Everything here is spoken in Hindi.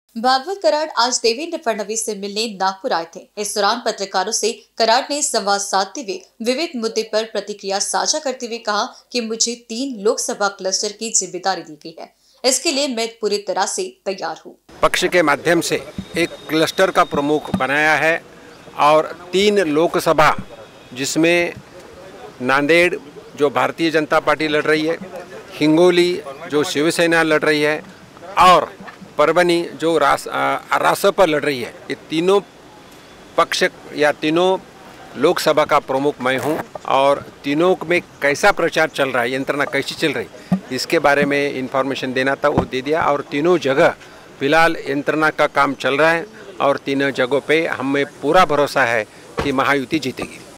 भागवत कराड़ आज देवेंद्र फडणवीस से मिलने नागपुर आए थे। इस दौरान पत्रकारों से कराड़ ने संवाद साधते हुए विविध मुद्दे पर प्रतिक्रिया साझा करते हुए कहा कि मुझे 3 लोकसभा क्लस्टर की जिम्मेदारी दी गई है। इसके लिए मैं पूरी तरह से तैयार हूँ। पक्ष के माध्यम से एक क्लस्टर का प्रमुख बनाया है और 3 लोकसभा, जिसमें नांदेड़ जो भारतीय जनता पार्टी लड़ रही है, हिंगोली जो शिवसेना लड़ रही है और परभनी जो रासपा लड़ रही है, ये तीनों पक्ष या तीनों लोकसभा का प्रमुख मैं हूं और तीनों में कैसा प्रचार चल रहा है, यंत्रणा कैसी चल रही, इसके बारे में इन्फॉर्मेशन देना था, वो दे दिया। और तीनों जगह फिलहाल यंत्रणा का काम चल रहा है और तीनों जगहों पे हमें पूरा भरोसा है कि महायुति जीतेगी।